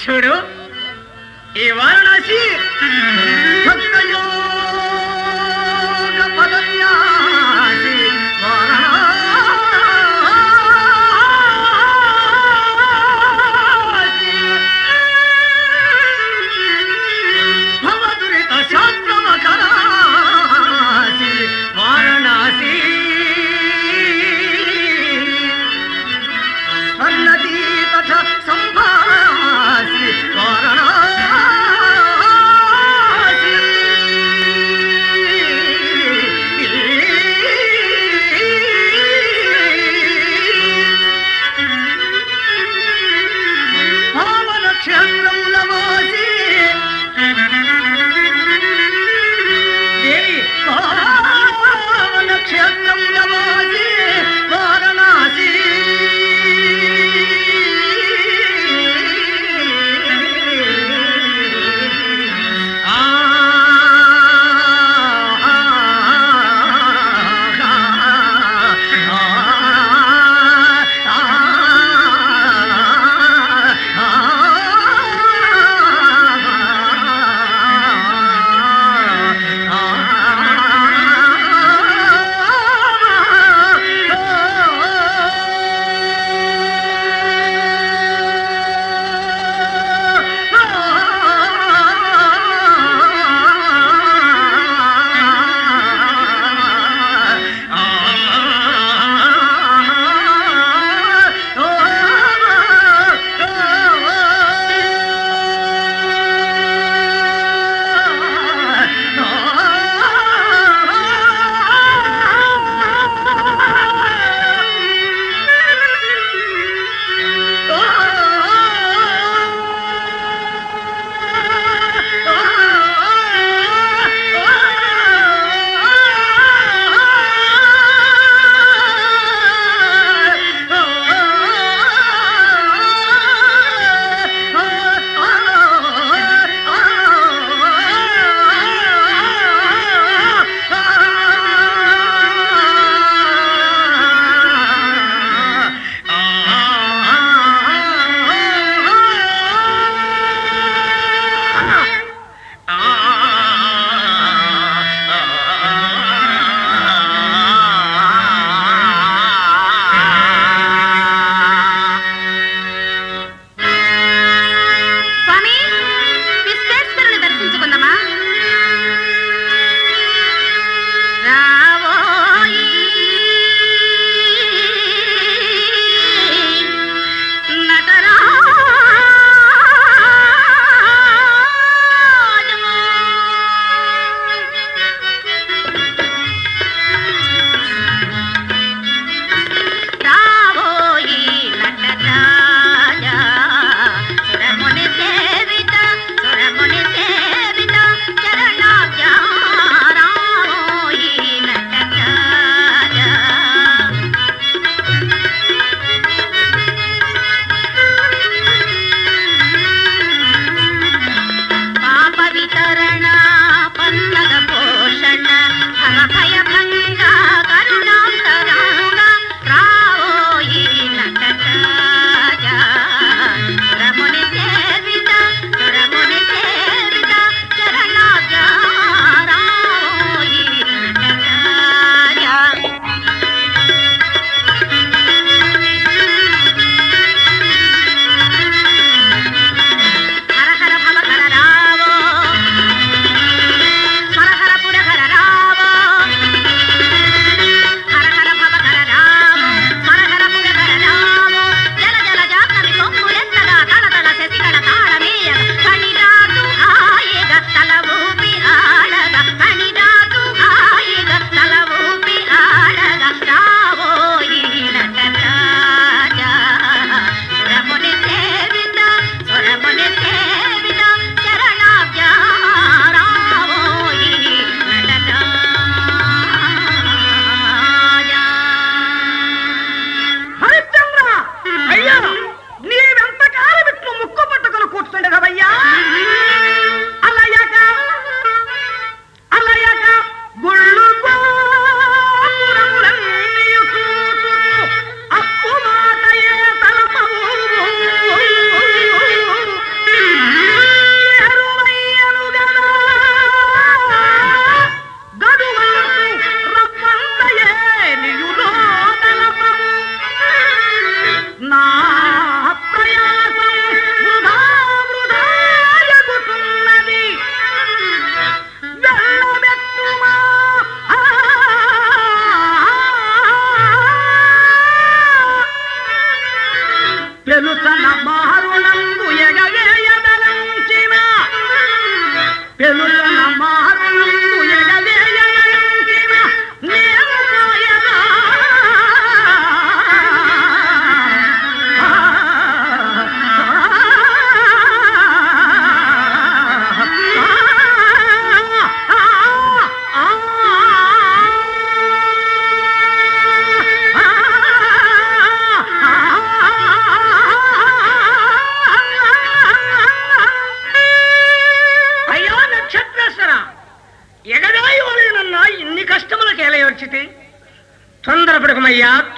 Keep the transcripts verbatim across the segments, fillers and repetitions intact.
చూడు ఈ వారణాసి పదన్యాసి వారణాసి భవదురిత శాంతమకరాసి వారణాసి స్వర్ణదీ తథా సంభాసి వారణాసి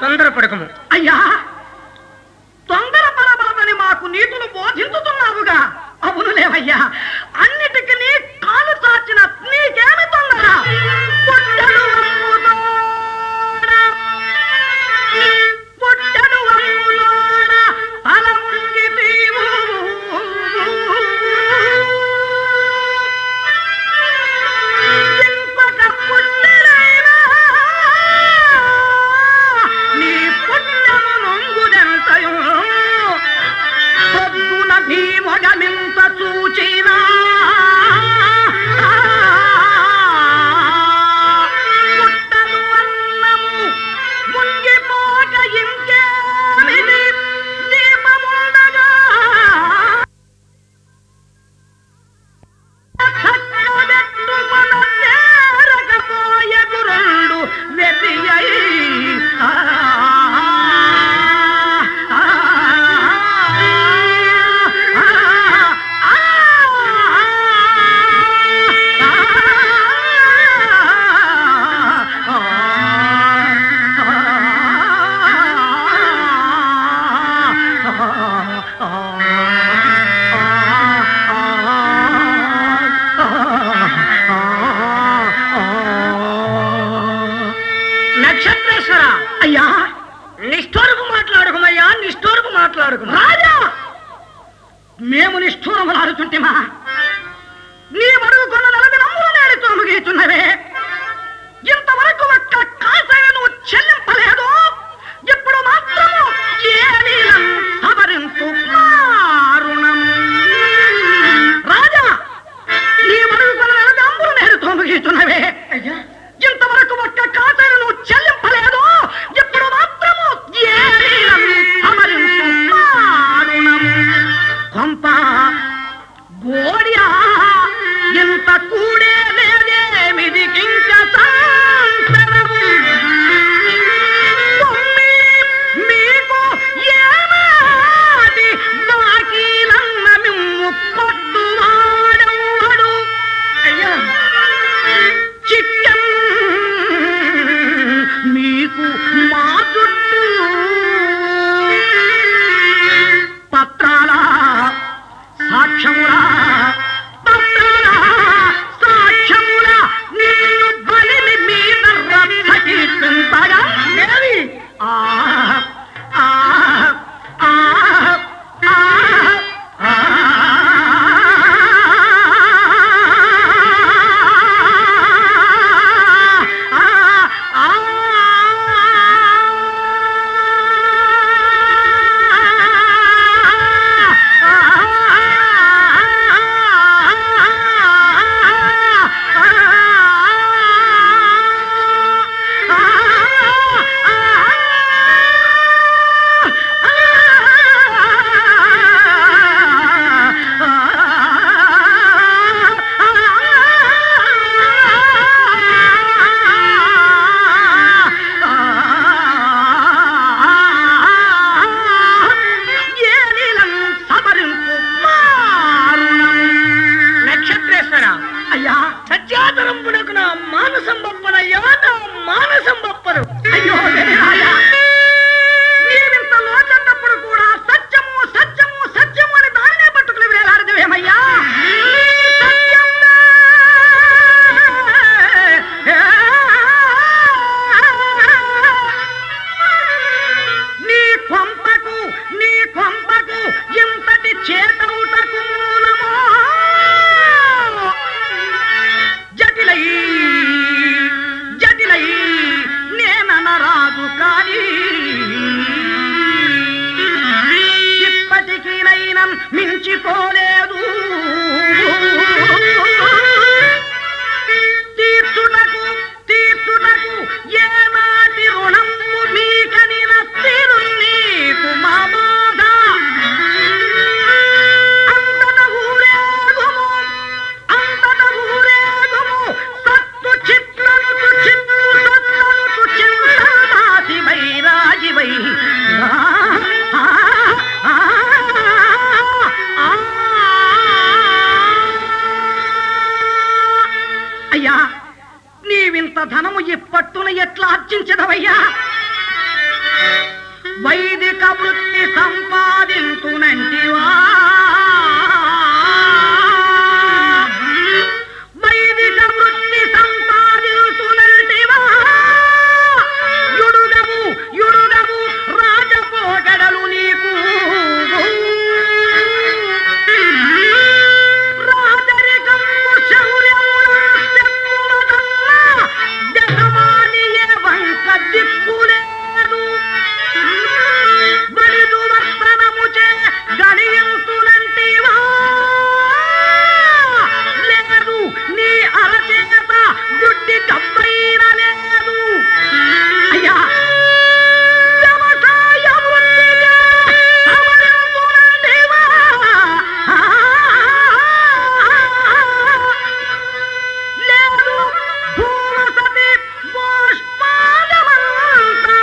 తొందరపడకము. అయ్యా, తొందరపడబడదని మాకు నీతులు బోధించుతున్నావుగా. అవును లేవయ్యా, అన్నిటికీ నీ కాలు చాచిన నీకేమి తొందర? పుట్టడు అమ్ములోన, పుట్టడు అమ్ములోన తల ముంగి తీవు, ఇంకొక పుట్టెలైనా నీ పుట్టము నొంగుదెంతయు పొద్దున భీమొగమింత చూచినా పుట్టదు అన్నము ముంగిపోక ఇంకేమిది దీపముండగా చక్కబెట్టుకొన చేరకపోయే గురుండు వెర్రియై నక్షత్రేశ్వర, అయ్యా, నిష్ఠూరపు మాట్లాడుకుమయ్యా, నిష్ఠూరపు మాట్లాడుకు. రాజా, మేము నిష్ఠూరములాడుచుంటిమా? నీ బడుగు కొన్న నలభై నమ్ముల నేడు తొలగిస్తున్నవే. ఇంతవరకు ఒక్క కాసైన నువ్వు చెల్లింపలేదు. ఇప్పుడు మాత్రము ఏ నీలం సవరింపు కారుణం. రాజా, నీ బడుగు కొన్న నలభై నమ్ముల నేడు తొలగిస్తున్నవే. అయ్యా, ఇంతవరకు ఒక్క కాసైన నువ్వు చెల్లింపలేదు. ఇప్పుడు మాత్రము ఏ నీలం సవరింపు కారుణం. కొంప గోడియా ఎంత కూడే లేదేమిది కింక సంతరము. తొమ్మి మీకు ఏనాటి బాకీలన్న మిమ్ము కొట్టువాడెవడు? అయ్యా, చిక్కం మీకు మా చుట్టూ పత్రాల సాక్ష్యములా, పత్రాల సాక్ష్యములా నిన్ను బలిని మీద రక్షకి చింతగా దేవి. ఆ ఆ ఆ ఆ మించిపోలేదు. తీర్చుటకు తీర్చుటకు ఏనాటి రుణము మీకని నచ్చిరు నీకు మా బాధ. అంతట ఊరేగుము అంతట ఊరేగుము సత్తు చిట్లను చిత్తు సత్తను చింతాసి వైరాజి వై అయ్యా, నీవింత ధనము ఈ పట్టున ఎట్లా అర్జించదవయ్యా? వైదిక వృత్తి సంపాదించునంటివా వైదిక వృత్తి సంపాదించునంటివా యుడుగము యుడుగము రాజపోగడలు నీకు రాజరికము శౌర్యముల చెప్పువదల్లా జగమానియే వంక దిక్కులేదు బలిదు వర్తనముచే గడియంతునంటివా లేదు నీ అరచేత గుడ్డి కప్పైన లేదు అయ్యా వ్యవసాయ వృత్తిగా సమరించునంటివా లేదు భూమసతి పుష్పాదమంతా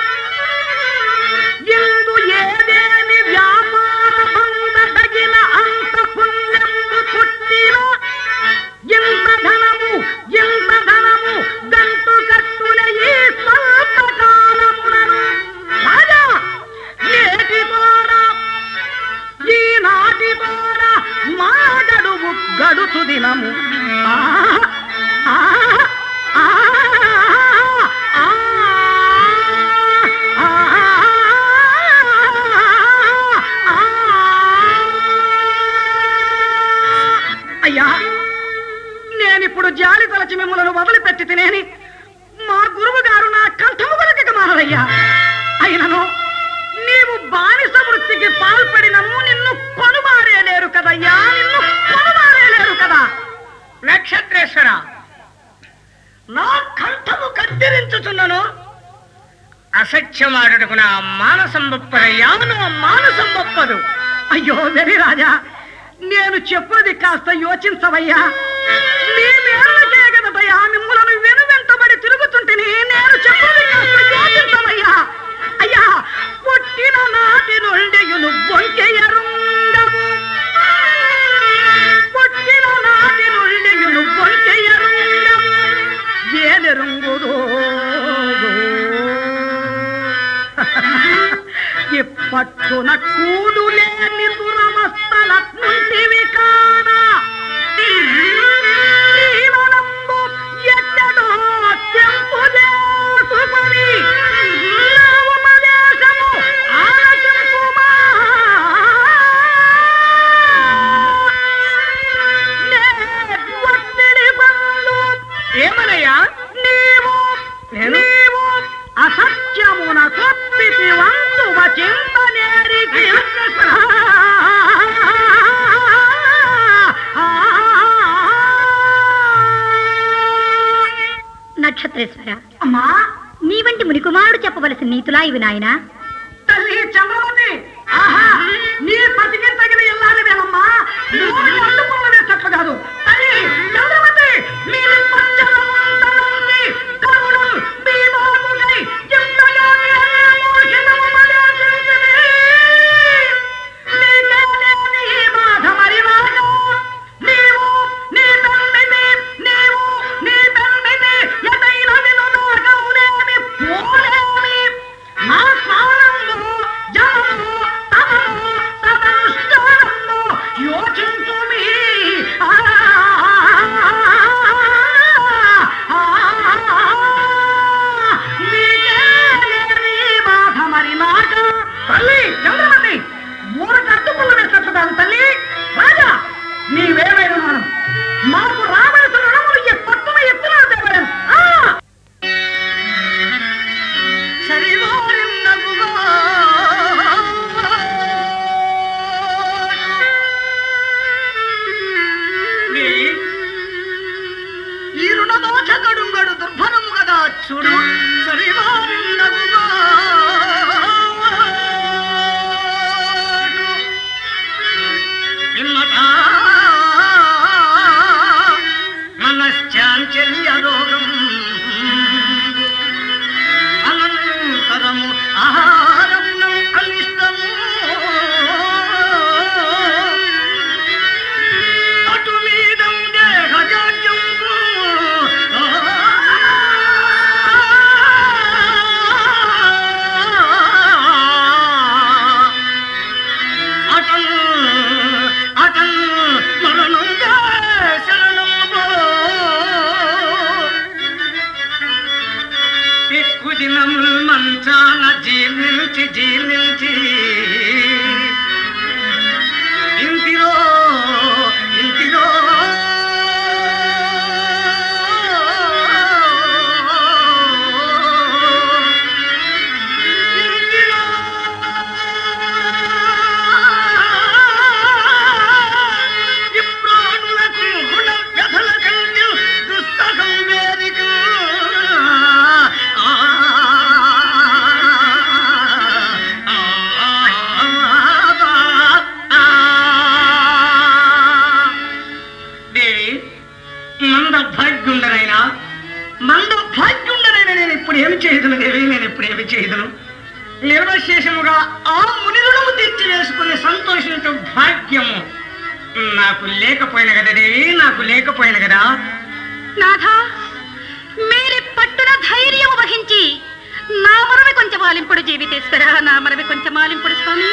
ఎందు ఏదేని వ్యాపార పొందదగిన అంత పుణ్యము పుట్టిన ఎంత ధనము ఎంత ధనము గంటు కట్టున ఈ స్వల్ప కాలములను రాజా నేటి తోడ ఈనాటి తోడ మా గడువు గడుచు దినము ఆ ఆ ఆ ఆ అయ్యా నేనిప్పుడు జాలి తలచి మిమ్మలను వదిలిపెట్టి తినేని మా గురువు గారు నా కంఠము కొలకక మారయ్యా అయినను నీవు బానిస వృత్తికి పాల్పడినము నిన్ను కొనుమారేలేరు కదయ్యా నిన్ను కొనుమారేలేరు కదా నక్షత్రేశ్వర నా కంఠము కత్తిరించుచున్నను అసత్యమాడుటకు నా మానసం బొప్పదయ్యా నా మానసం గొప్పదు అయ్యో వెరి రాజా నేను చెప్పేది కాస్త యోచించవయ్యా నీ మేళ్ళకే కదయ్యా మిమ్మలను వెను వెంటబడి తిరుగుతుంటేని నేను చెప్పేది కాస్త యోచించవయ్యా అయ్యా పుట్టిన నాటి నుండియును బొంకెయరుండము పుట్టిన నాటి నుండియును బొంకెయరుండము ఏనెరుంగుదో ఇప్పట్టున కూడు లేని దురవస్థలట్నుంటివి కానా జీవనంబు ఎట్టడో తెంపు చేసుకొని నవమదేశము ఆలకింపుమా నే ఒత్తిడి పనులు ఏమనయ్యా నీవు నీవు అసత్యమున తప్పితి వంతు వచింతనేరికి నక్షత్రేశ్వర అమ్మా నీ వంటి మునికుమారుడు చెప్పవలసిన నీతులా ఇవి నాయనా తల్లి చంద్రవతి ఆహా నీ పతికి తగిన ఎల్లాలివేనమ్మా నూనె అందుకోవలేటట్లు కాదు తల్లి చంద్రవతి మీ పచ్చనమంతరంగి కరుణం మీ బాబుగై జిమ్మయాని మోషితము మలేసింది నీకే లేని ఈ బాధ మరివాగా నీవు నీ తల్లిని నీవు నీ తల్లిని ఎదైన విను నాగౌనేమి పోలేమి నా స్నానము జలము తమము చేయదును దేవి, నేను ఎప్పుడేమి చేయదును. నిర్వశేషముగా ఆ మునిరుణము తీర్చి వేసుకుని సంతోషించు భాగ్యము నాకు లేకపోయిన కదా దేవి, నాకు లేకపోయిన కదా. నాథా, మేరే పట్టున ధైర్యం వహించి నా మనవి కొంచెం ఆలింపుడు జీవితేశ్వర, నా మనవి కొంచెం ఆలింపుడు స్వామి.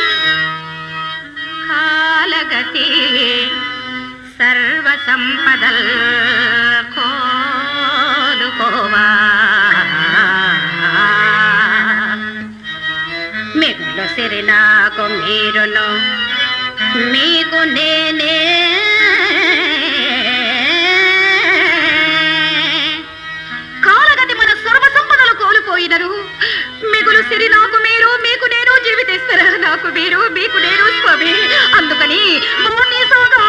కాలగతి సర్వ సంపదల్ కోలుకోవా, మిగులు సిరి నాకు మీరును మీకు నేనే, కాలగతి మన సర్వ సంపదలు కోల్పోయినరు, మిగులు సిరి నాకు మీరు మీకు నేను జీవితేశ్వర, నాకు మీరు మీకు నేను స్వామి. అందుకని మోని సోగా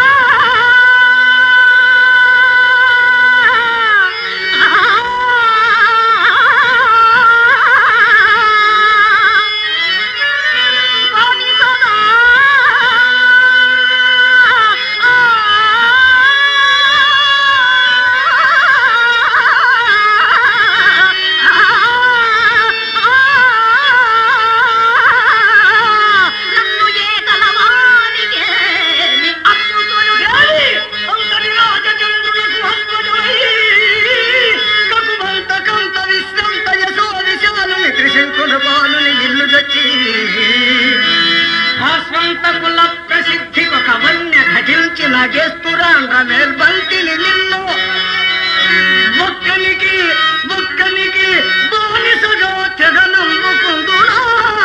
మేల్బంటిని నిన్ను బుక్కనికి బుక్కనికి బానిసగా తెగ నమ్ముకుందునా.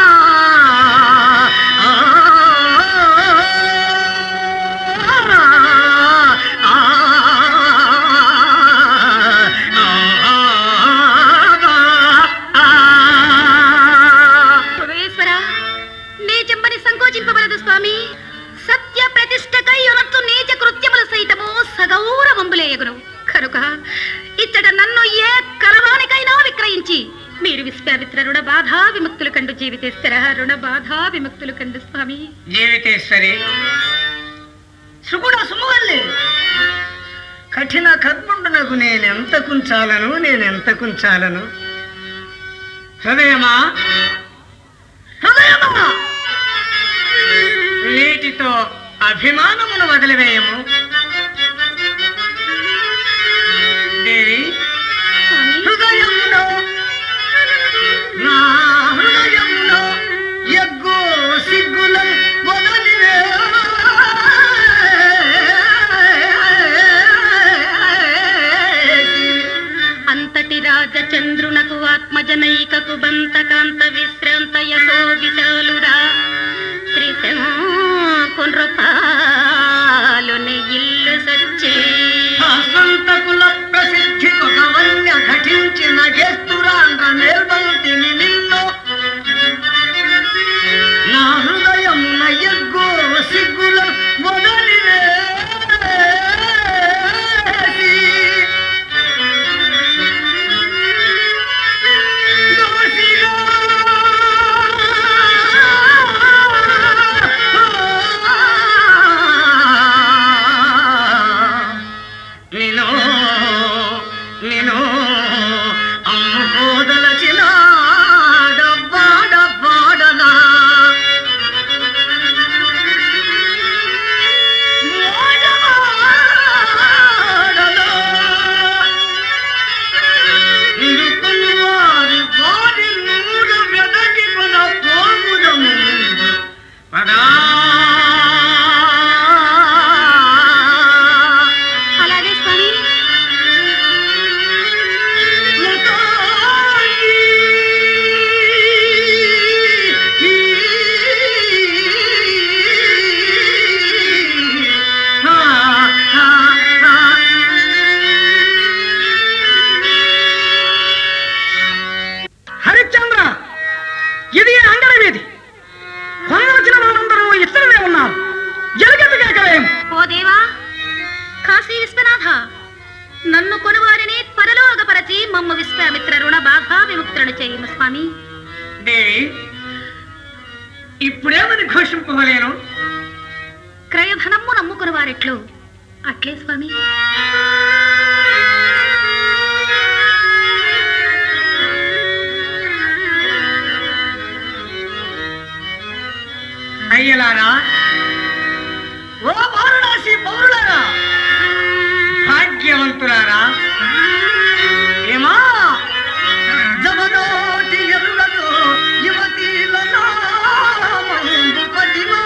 సర్వేశ్వర, నీ చెంబని సంకోచింపబడదు స్వామి. సత్య ప్రతిష్టకై ఉనత్తు నీచ కృత్యముల సైతము సగౌరవంబులేయగును కనుక ఇచ్చట నన్ను ఏ కలవానికైనా విక్రయించి మీరు విశ్వామిత్ర రుణ బాధా విముక్తులు కండు జీవితేశ్వర, రుణ బాధా విముక్తులు కండు స్వామి. జీవితేశ్వరి సుగుణ సుమవల్లి, కఠిన కర్మండునకు నేనెంత కుంచాలను నేనెంత కుంచాలను. హృదయమా హృదయమా, నీటితో అభిమానమును వదిలివేయము. దేవి, హృదయంలో నా హృదయంలో ఎగ్గో సిగ్గుల వదలివే, అంతటి రాజచంద్రునకు ఆత్మజనైకకు బంతకాంత విశ్రాంత యశో విశాలురా కుండ్రపాలుని ఇల్లు సచ్చి సంతకుల ప్రసిద్ధి ఒక వన్య ఘటించిన గేస్తురాంగ మేల్బంటిని నిన్ను నా హృదయమున ఎగ్గో సిగ్గుల వదలివేసి దోషిగా నిను నిను అమ్ముకోదలచిన డబ్బా డబ్బాడనా మోడవాడనా నిరుకుని వారి వారి నూరు వెదకి కొన పోముదము పదా. అలాగే స్వామి. హరిశ్చంద్ర, ఇది అంగడి వీధి. కొన వచ్చిన వారందరూ ఇతరులే ఉన్నారు. ఎలుగెత్తుకేకలేం. ఓ దేవా, కాశీ విశ్వనాథ, నన్ను కొనువారిని పరలోకపరచి మమ్మ విశ్వామిత్ర రుణ బాధా విముక్తులను చేయము స్వామి. దేవి, ఇప్పుడేమని ఘోషింపవలేను. క్రయధనము నమ్ముకుని వారెట్లు అట్లే స్వామి. అయ్యలారా, ఓ వారణాసి పౌరులారా, భాగ్యవంతులారా, ఏమా జమదోటి ఎరుగదు యువతీలలో పదిమా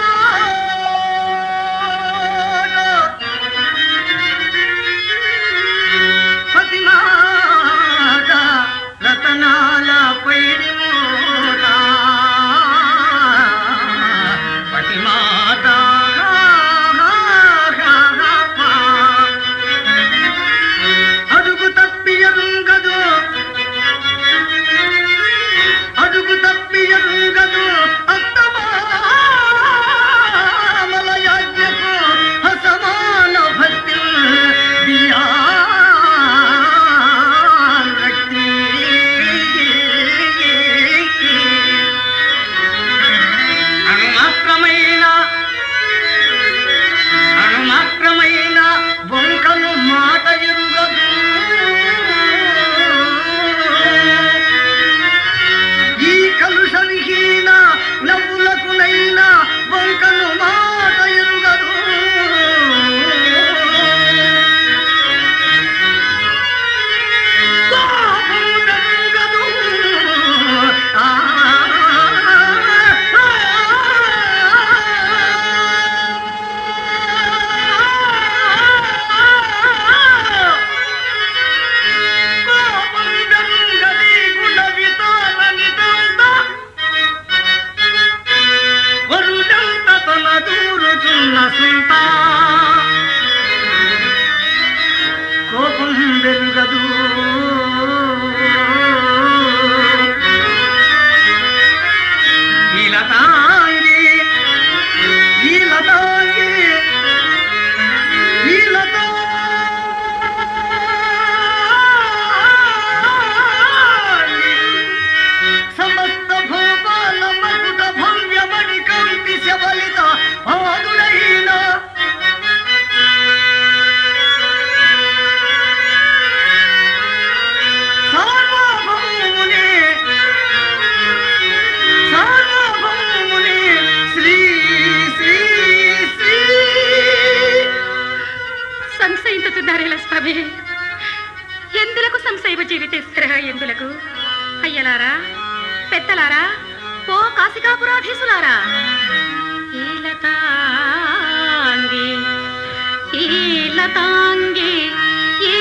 పతిమాట రతనాల పైడి మోట పతిమాట అడుగు తప్పియదుంగదు అడుగు తప్పియదుంగదు అత్తమామలయాజ్ఞకు అసమాన భక్తి దియా అణుమాత్రమైన అణుమాత్రమైన బొంకను మాట ఎరుగదు ఈ కలుషవిహీన నవ్వులకునైనా బొంకను మాట ఎరుగదు కోపం వెలుగదు ఈ లతాంగి ఈ లతాంగి ఈ లతాంగి సమస్త భూపాల మకుట భవ్యమణి కాంతి శబలిత పాదుడైన సార్వభౌముని సార్వభౌముని శ్రీ శ్రీ శ్రీ సంశయించుతున్నారేలా స్వామి? ఎందులకు సంశయమ జీవితేశ్వర? ఎందులకు? అయ్యలారా, పెద్దలారా, ఓ కాశికాపురాధీసులారా, ఈ లతాంగి ఈ లతాంగి ఈ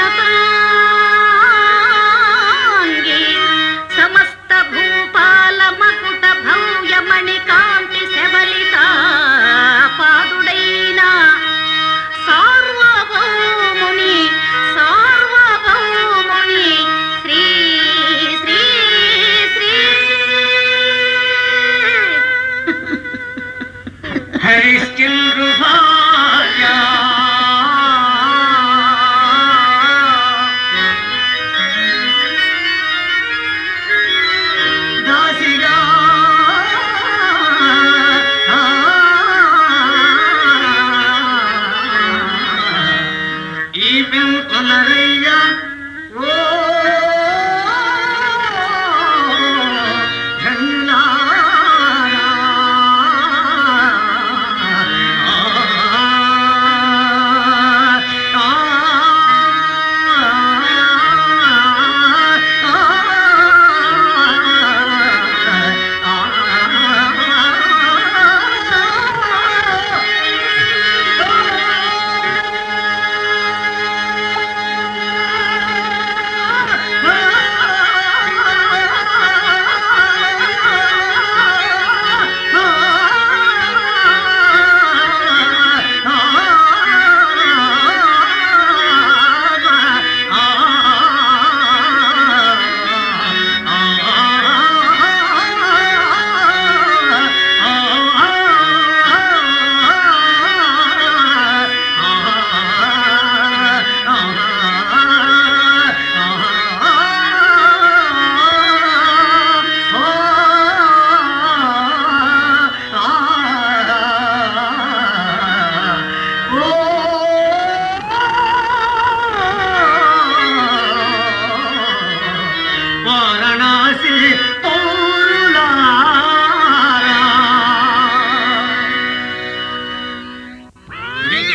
లతాంగి సమస్త భూపాల మకుట భవ్యమణి కాంతి శబలిత పాదుడైన సార్వభౌముని సార్వభౌముని శ్రీ శ్రీ శ్రీ హరిశ్చంద్ర భార్య దాసిగా ఈ పెంకొనరయ్య ఓ ధన్యులారా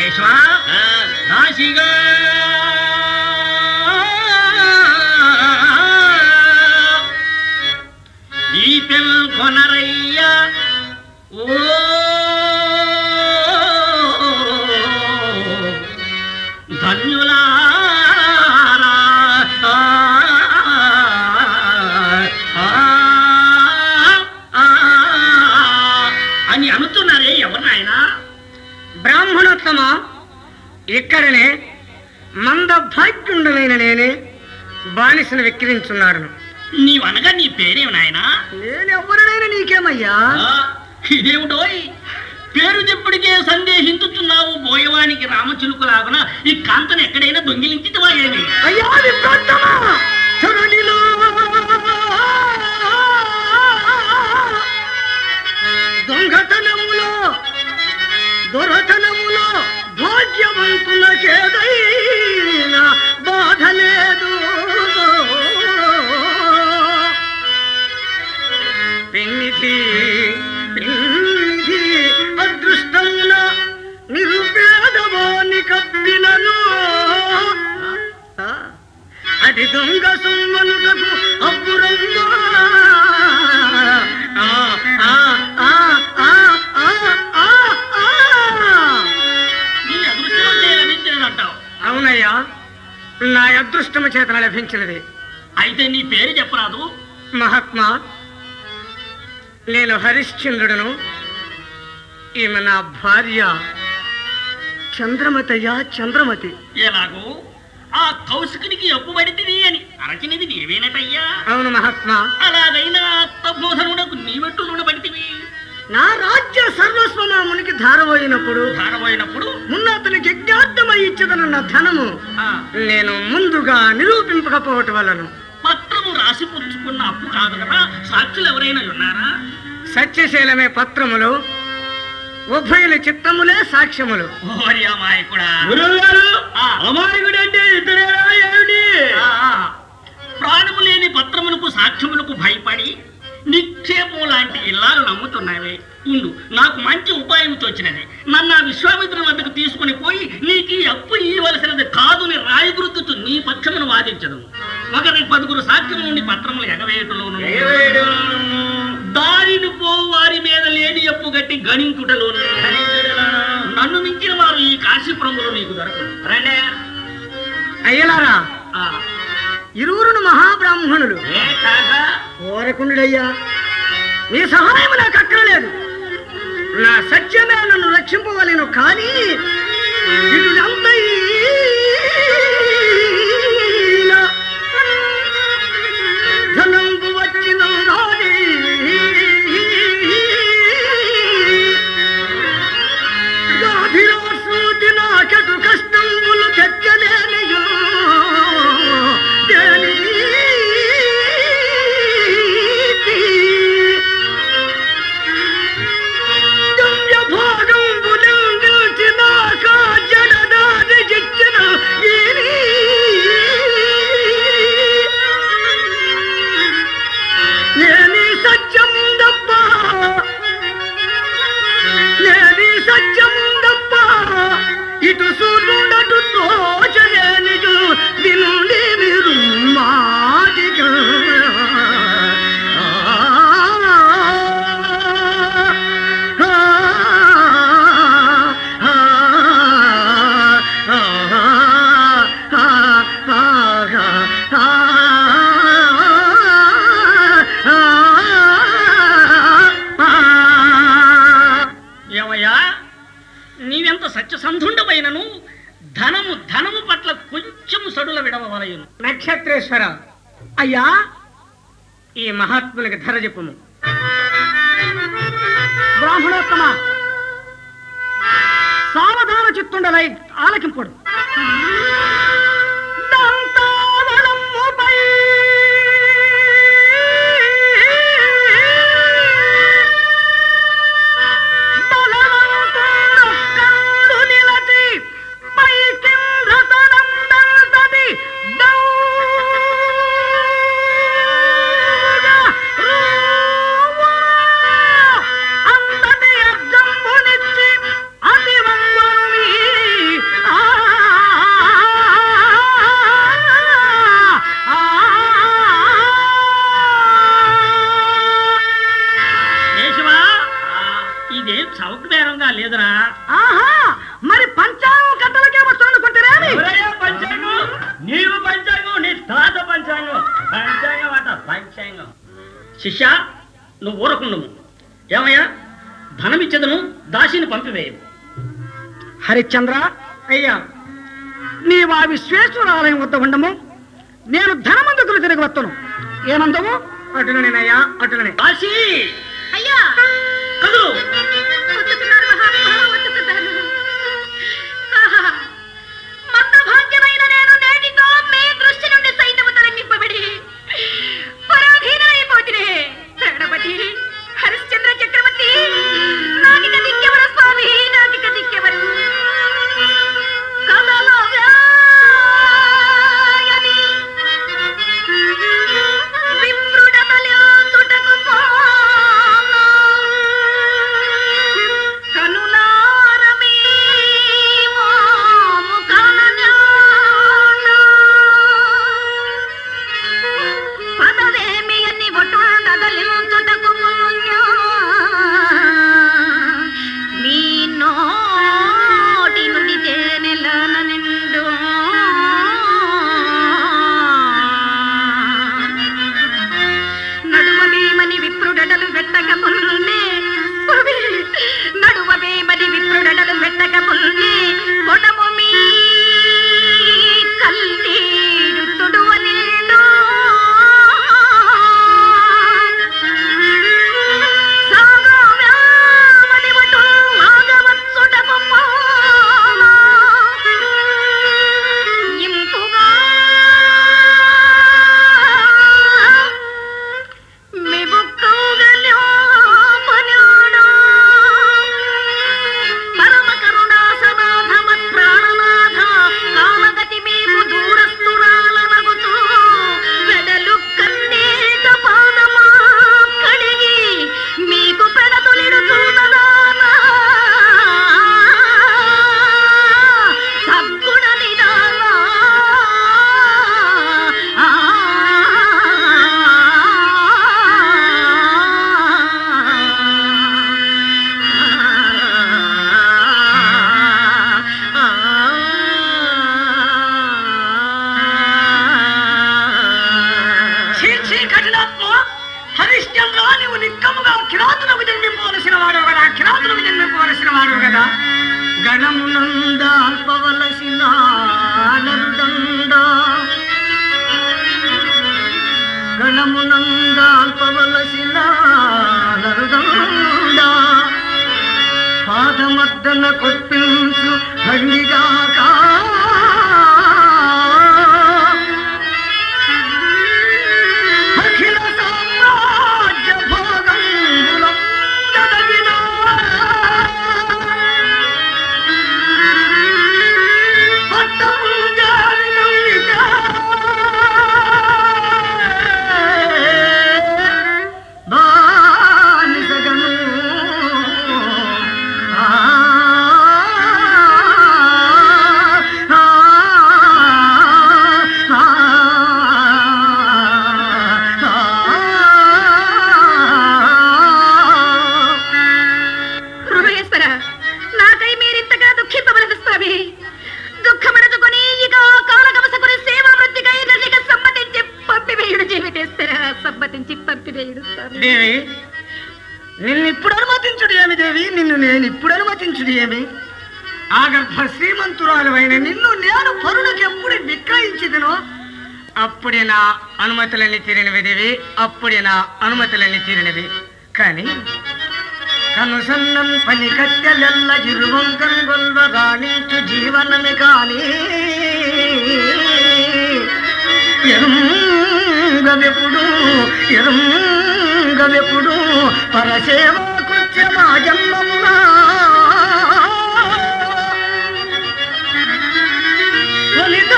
కేశవ రాశిగా ఈ పెన్ కొనరయ్యా ఓ ధన్యులారా అని అనుతున్నారే ఎవరు నాయనా? బ్రాహ్మణోత్తమ, ఇక్కడనే మంద భాగ్యుండనైన నేనే బానిసను వెక్కిరించున్నాడు. నీవనగా నీ పేరేమి నాయనా? నేనెవరినైనా నీకేమయ్యా? ఇదేమిటోయ్ పేరు చెప్పుడికే సందేహించుతున్నావు బోయవానికి రామచిలుకలాగున ఈ కాంతను ఎక్కడైనా దొంగిలించితివా ఏమి? అయ్యా విప్రోత్తమ, ధరణిలో దొంగతనములో దొరతనములో భాగ్యవంతులకేదైనా బాధ లేదు. పిన్నిధి పిన్నిధి అదృష్టమున నిరుపేదవాని కప్పినను అది దొంగ సొమ్మనుటకు అబ్బురంగా అవునయ్యా, నా అదృష్టము చేత లభించినది. అయితే నీ పేరు చెప్పరాదు? మహాత్మా, నేను హరిశ్చంద్రుడును. ఈమె నా భార్య చంద్రమతయ్యా, చంద్రమతి. ఎలాగో ఆ కౌశికునికి అప్పుబడితివి అని అరచినది నీవేనటయ్యా? అవును మహాత్మా. అలాగైనా ఆత్మబోధనుడకు నీవెట్టు రుణపడితివి? నా రాజ్య సర్వస్వమామునికి ధారపోయినప్పుడు ధారపోయినప్పుడు ముందు అతనికి యజ్ఞార్థమై ఇచ్చదనన్న ధనము నేను ముందుగా నిరూపింపకపోవటం వలను పత్రము రాసి పుచ్చుకున్న అప్పు కాదు కదా, సాక్షులు ఎవరైనా ఉన్నారా? సత్యశీలమే పత్రములు, ఉభయుల చిత్తములే సాక్ష్యములు. ఓరి అమాయకుడా! అమాయకుడు అంటే ఇద్దరేనా ఏమిటి? ప్రాణము లేని పత్రములకు సాక్ష్యములకు భయపడి నిక్షేపం లాంటి ఇల్లాలు నమ్ముతున్నావే. ఉండు, నాకు మంచి ఉపాయం తోచినది. నన్ను ఆ విశ్వామిత్రుని వద్దకు తీసుకుని పోయి నీకు ఈ అప్పు ఇవ్వవలసినది కాదుని రాయి గుర్తుచు నీ పక్షమును వాదించదు. ఒకరి పదుగురు సాక్ష్యం నుండి పత్రములు ఎగవేయటంలోను, దారిని పో వారి మీద లేని అప్పు గట్టి గణించుటలోను నన్ను మించిన వారు ఈ కాశీపురంలో నీకు దొరకదు. రండి అయ్యలారా, ఇరువురును మహాబ్రాహ్మణులు. ఓరకుండయ్యా, నీ సహాయం నాకు అక్కరలేదు. నా సత్యమే నన్ను రక్షింపవలను. కానీ ఇటునంతైనా ధనంబు వచ్చిన రాని గాభిరాసూతి నాకెటు కష్టంబులు తెచ్చలేనియో ఇటు సూర్యుడటు తోచలేనిజు వినుడి మీరు మాటిగా ఏమయ్యా, నీవెంత సత్యసంధుండమైనను ధనము ధనము పట్ల కొంచెం సడుల విడవలయును. నక్షత్రేశ్వర, అయ్యా ఈ మహాత్మునికి ధర చెప్పుము. బ్రాహ్మణోత్తమ, సావధాన చిత్తుండలై ఆలకింపుడు. శిష్య, నువ్వు ఊరకుండము. ఏమయ్యా, ధనమిచ్చదను, దాసిని పంపివేయము. హరిశ్చంద్ర, అయ్యా, నీవు ఆ విశ్వేశ్వర ఆలయం వద్ద ఉండము, నేను ధనమందుకులు తిరిగి వస్తాను. ఏమందవు? అటులనేనయ్యా, అటులనే. దాసి అయ్యా, కదులు. వచ్చుతున్నారు మహాత్మా, వచ్చుతున్నారు. ఆహా, మందభాగ్యమైన నేను నేటితో మీ దృష్టి నుండి సైతము తొలగింపబడి పరాధీనమైపోతినే. ప్రణపతి, హరిశ్చంద్ర చక్రవర్తి, నాకిక దిక్కెవరు స్వామి, నాకిక దిక్కెవరు? కలలో వ్యాయని విప్రుడతల్యాతుటకు పోనా, కనులారమీ మోము కలజాన. పదవేమి అని ఒటుండదలించుటకు మునున్యా, మీ నోటి నుండి తేనెలన నిండు. నడువవేమని విప్రుడడలు వెట్టక ముల్నే, నడువవేమని విప్రుడడలు వెట్టక ముల్నే, కొడము మీ కల్లీడు తుడువ నిండు. సాగవ్యామని వటు ఆగవచ్చుటకు పోనా, ఇంపుగా మిబుక్కుగల్యోపన్యాడా. పరమ కరుణా సనాథమత్ ప్రాణనాథ, కాలగతి మీకు దూరస్తురాలనగుతూ వెడలు కన్నీట పాదమా కడిగి మీకు పెడతులిడుతున్నదానా. సద్గుణ నిదానా, ఆ చీల్చి కఠినాత్మ, హరిశ్చంద్ర, నీవు నిక్కముగా కిరాతులకు జన్మిపోవలసిన వాడవు కదా, కిరాతులకు జన్మిపోవలసిన వాడవు కదా. గణమునందాల్పవలసిన నరుదండ, గణమునందాల్పవలసిన నరుదండ, పాదమద్దన కొట్టించు భంగిగాక. అఖిల సామ్రాజ్య భోగంబులం దదగిన, పట్టము జారినందిట, బానిసగను. ఆ ఆ ఆ హృదయేశ్వర, నాకై మీరింతగా దుఃఖింపవలదు స్వామి. దుఃఖమడచుకొని ఇక కాలగమసకుని సేవా వృత్తికై నన్నిక సమ్మతించి పంపివేయుడు జీవితేశ్వర, సమ్మతించి పంపివేయుడు స్వామి. దేవి, నిన్ను ఇప్పుడు అనుమతించుడు ఏమి దేవి, నిన్ను నేను ఇప్పుడు అనుమతించుడు ఏమి? ఆగర్భ శ్రీమంతురాలువైన నిన్ను నేను పరులకు ఎప్పుడు విక్రయించిదనో అప్పుడే నా అనుమతులన్నీ తీరినవి దేవి, అప్పుడే నా అనుమతులన్నీ తీరినవి. కానీ కనుసన్నం పని కత్తెలెల్ల ఇరువంకం గొల్వ రాణించు జీవనమే కాని ఎరుంగవెప్పుడు ఎరుంగవెప్పుడు పరసేవా కృత్యమా జన్మమునా. వలిదా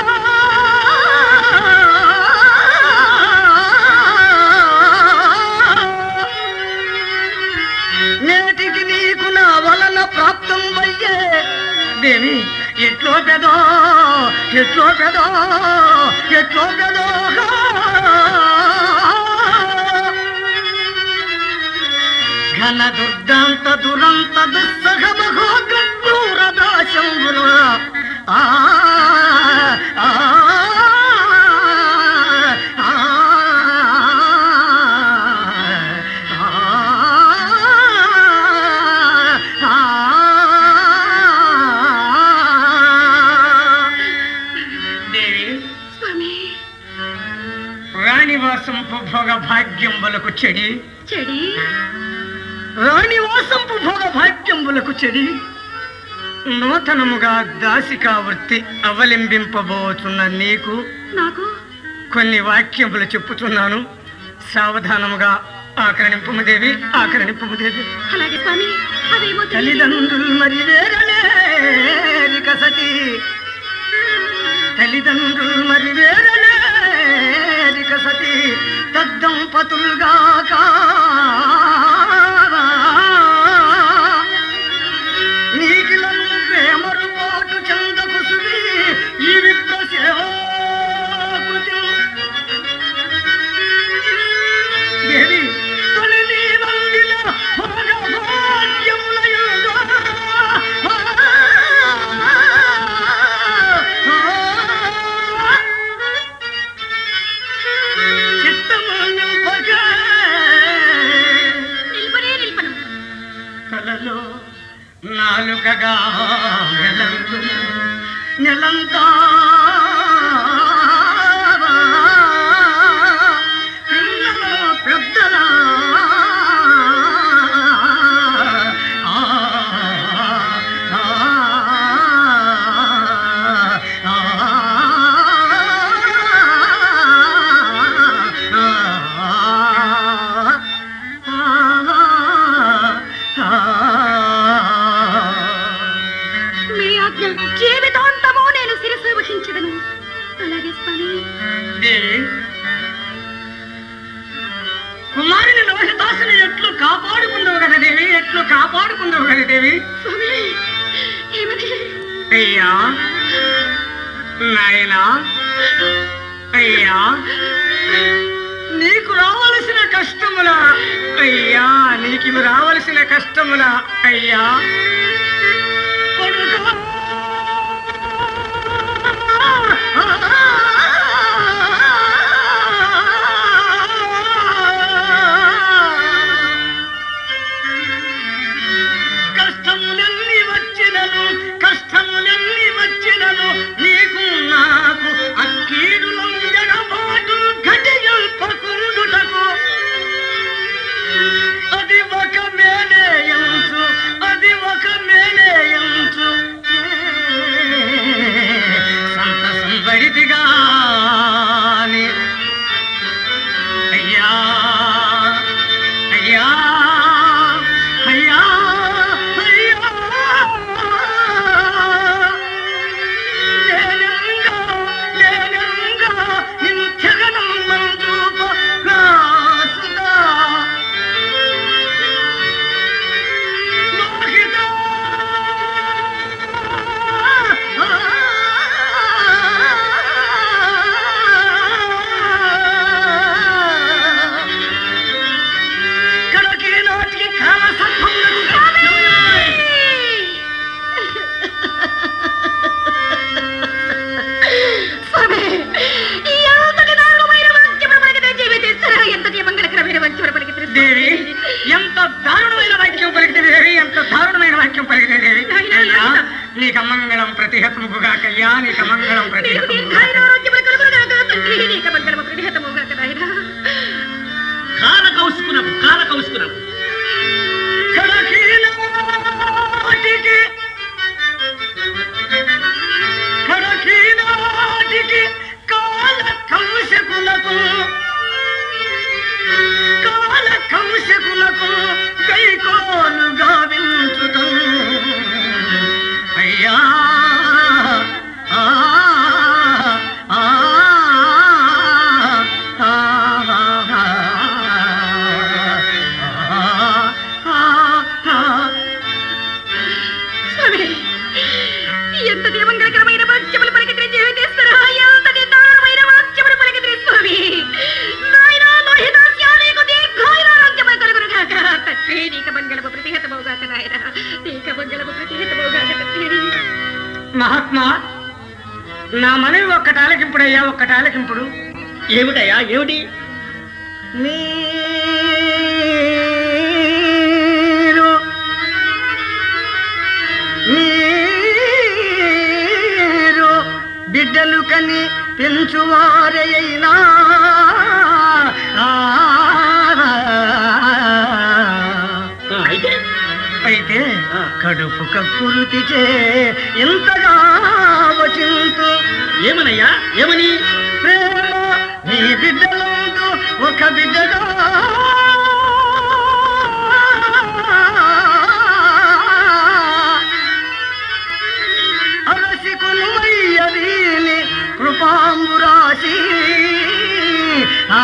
నేటికి నీకు నా వలన ప్రాప్తం అయ్యే దేవి, ఎట్లో పెదో ఎట్లో పెదో ఎట్లో పెదో ఘన దుర్దాంత దురంత దుస్సహ మహోగ్రూరదాశంబుల ఆ ఆ ఆ భాగ్యంబులకు చెడి చెడి రాణివాసంపు భోగ భాగ్యంబులకు చెడి నూతనముగా దాసికా వృత్తి అవలంబింపబోతున్న నీకు నాకు కొన్ని వాక్యములు చెప్పుతున్నాను. సావధానముగా ఆకరణింపుదేవి ఆకరణింపుదేవి. అలాగే స్వామి. అవేమో తల్లిదండ్రులు మరి వేరలేరిక సతి తల్లిదండ్రులు మరి వేరలేరిక సతి తద్దంపతులుగాక నీకిలను ప్రేమరు పోటు చందకు సువి ఈ విప్ర సేవాకృతి దేవి తొలి నీ వందిన భోగ భాగ్యములయుగా చిత్తము నింపగా నిల్పనే నిల్పను. కలలో నాలుకగా నెలందు నెలంతా పిల్లల పెద్దల ఆ, ఆ, ఆ, మీ ఆజ్ఞ జీవితాంతము నేను శిరస్సు వహించదను. అలాగే స్వామి. దేవి కుమారుని లోహితాసుని ఎట్లు కాపాడుకుందవు కదా దేవి ఎట్లు కాపాడుకుందవు కదా దేవి. స్వామి ఏమని? అయ్యా నాయనా అయ్యా నీకు రావలసిన కష్టముల అయ్యా నీకు రావలసిన కష్టముల అయ్యా కొడుకా కష్టములన్నీ వచ్చినను కష్టములన్నీ వచ్చినను నీకు నాకు అక్కీడులో ఎడబాటు ఘటియల్పకుండుటకు అది ఒక మేనేయంచు అది ఒక మేనేయంచు సంతసం బడిదిగాని అయ్యా అయ్యా అయ్యా అయ్యా నేనంగా నేనంగా నిత్యగనం మంజూప రాసుదా లోహిత కడకి నాటికి కాల సర్పములకు స్వామి ఎంతటి దారుణమైన వాక్యములు పలికితే జీవితేశ్వర ఎంతటి మంగళకరమైన వాక్యములు పలికితే దేవి ఎంత దారుణమైన వాక్యం పలికితే దేవి ఎంత దారుణమైన వాక్యం పలికితే దేవి అయ్యా నీకు అమంగళం ప్రతిహతముగాకయ్యా నీకు అమంగళం నీకు ప్రతిహతముగా దీర్ఘాయురారోగ్యములు కలుగునుగాక తండ్రి. నీకు మంగళము ప్రతిహతముగాక నాయనా. కాల కౌసుకునము కాల కౌసుకునము కడకి నాటికి కడకి నాటికి కాల కంసకులకు కాల కంసకులకు గైకోలు గావించుట అయ్యా ఆ, ఆ, ఆ, స్వామి ఎంతటి మంగళకరమైన వాక్యములు పలికితే జీవితేశ్వర ఎంతటి దారుణమైన వాక్యములు పలికితే స్వామి. నాయనా లోహితాస్య నీకు దీర్ఘాయురారోగ్యములు కలుగునుగాక తండ్రి. నీకు మంగళము ప్రతిహతముగాక నాయనా. నీకు మంగళము ప్రతిహతముగాక తండ్రి. మహాత్మా నా మనవి ఒక్కటి ఆలకింపుడయ్యా ఒక్కటి ఆలకింపుడు. ఏమిటయ్యా ఏమిటి? మీరు మీరు బిడ్డలు కని పెంచువారైనా ఆ కడుపు కక్కురుతిచే ఇంతగా వచింతు. ఏమనయ్యా ఏమని? ప్రేమ నీ బిడ్డలందు ఒక బిడ్డగా అరసి కొలువయ్యని కృపాంబురాశి. ఆ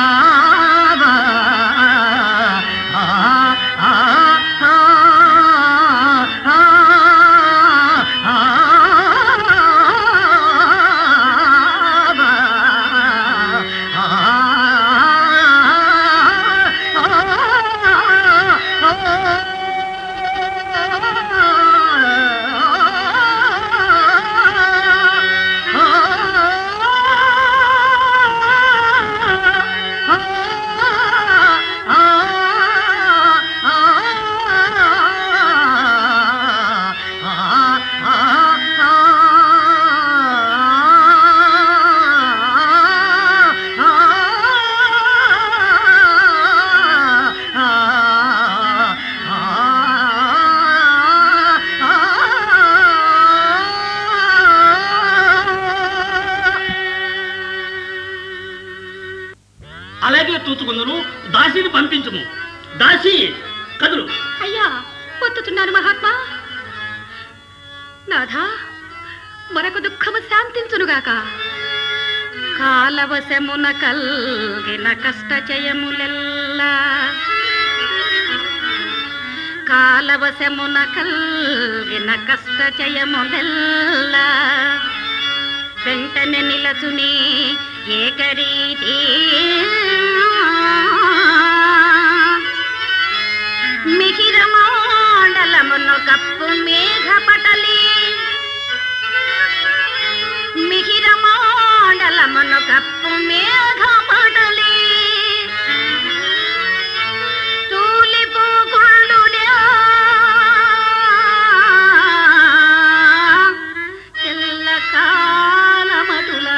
అలాగే చూచుకుందును. దాసిని పంపించుము. దాసి కదులు. అయ్యా పొత్తుతున్నాను మహాత్మా. నాథా మరొక దుఃఖము శాంతించునుగాక. కాలవశమున కల్గిన కష్టజయములెల్లా కాలవశమున కల్గిన కష్టజయములెల్లా వెంటనే నిలచుని ఏకరీతి మిహిరమండలమును కప్పు మేఘపటలి మిహిరమండలమును కప్పు మేఘపటలి తూలిపోకుండునే తెల్ల కాలమటులా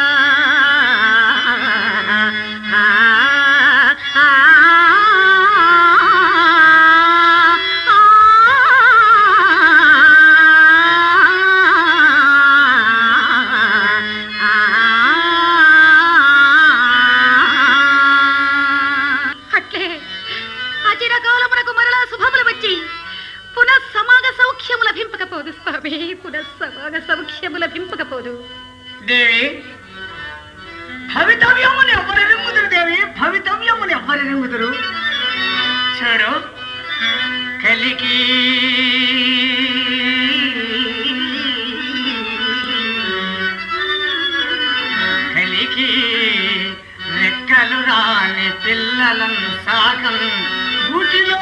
దేవి భవితవ్యముని ఎవరెరుగుదురు దేవి, భవితవ్యముని ఎవరెరుగుదురు. చూడు కలికి కలికి రెక్కలు రాని పిల్లలం సాగం గుటిలో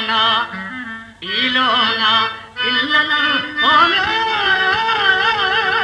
ఈలోన పిల్లల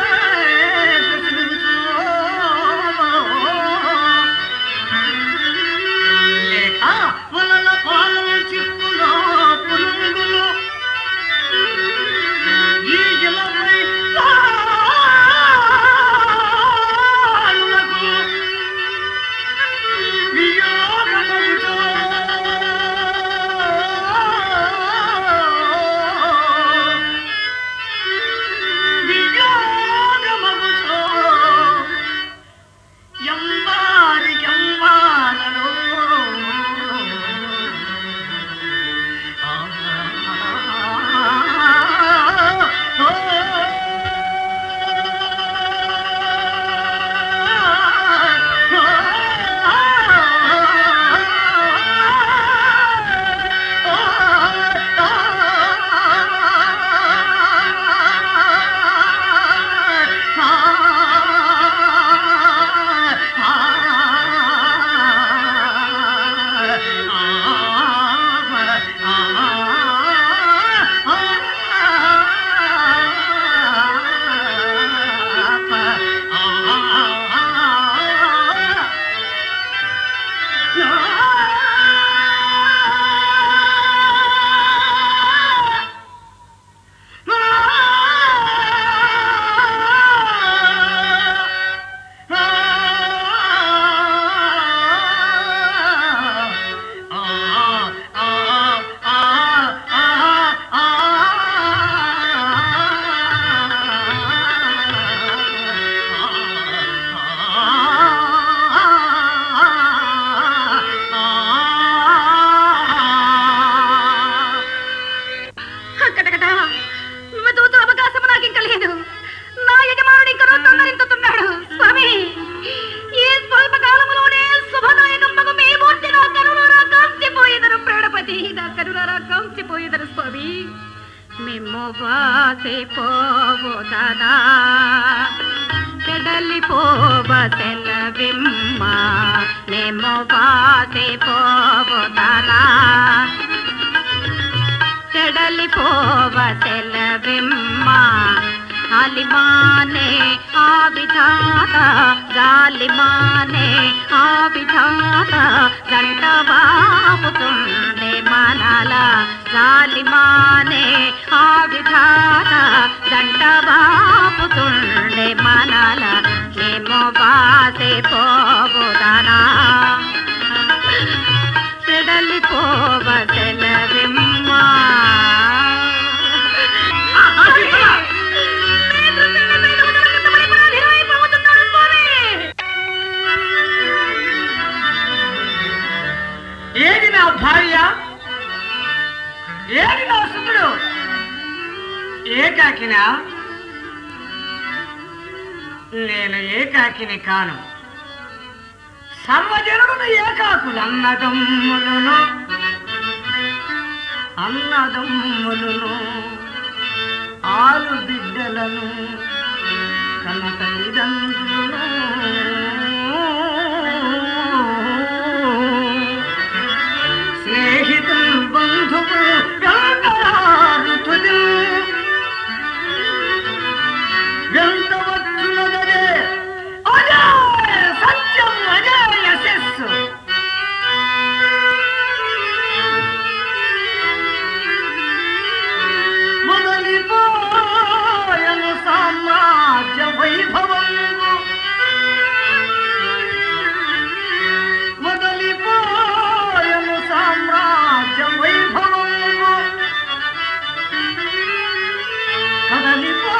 నేను ఏకాకిని కాను. సర్వజనులను ఏకాకులు అన్నదమ్ములను అన్నదమ్ములను ఆలు బిడ్డలను కన్న తల్లిదండ్రులను స్నేహితులు బంధువులు వెంటవచ్చునదే అజయ సత్యం అజయ యశస్సు. మొదలిపోయను సామ్రాజ్య వైభవంగు మొదలిపోయను సామ్రాజ్య వైభవంగు కదలిపో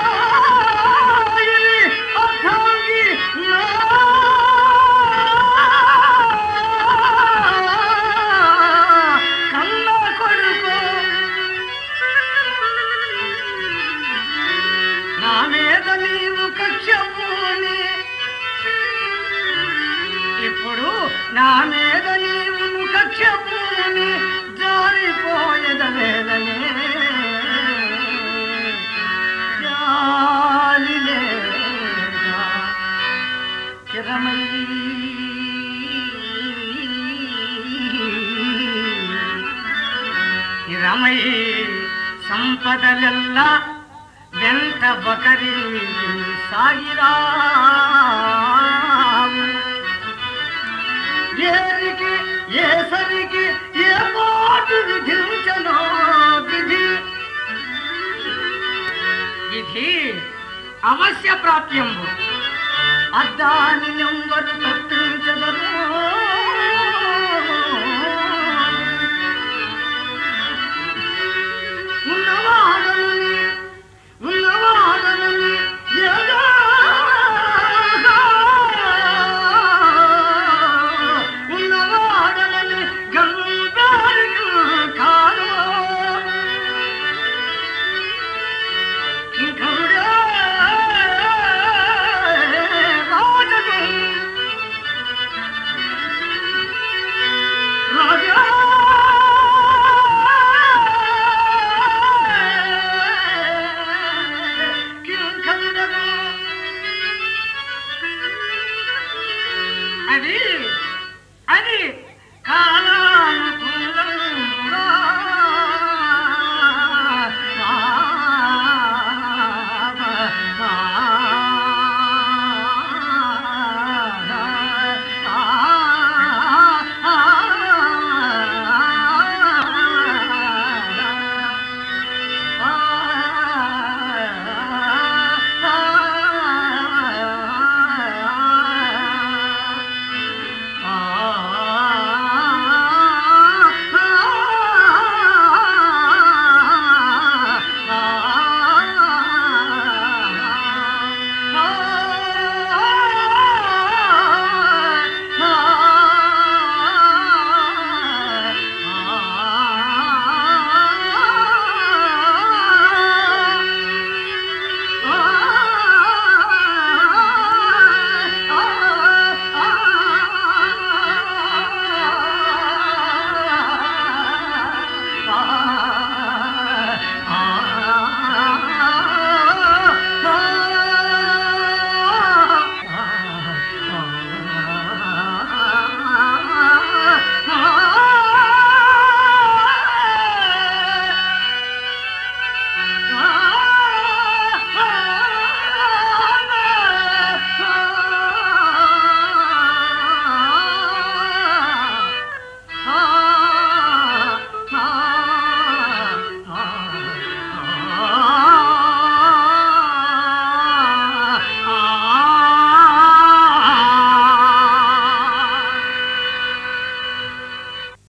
ఇప్పుడు నా మీద నీవు కక్షపూని జారిపోయేద వేదనే జాలి లేదా చిరమై చిరమై సంపదలెల్ల వెంట బకరి సాగిరా ఏరికి ఏసరికి ఏ పాటు విధించనో విధి విధి అవశ్య ప్రాప్యంబు అద్దాని నెంబరు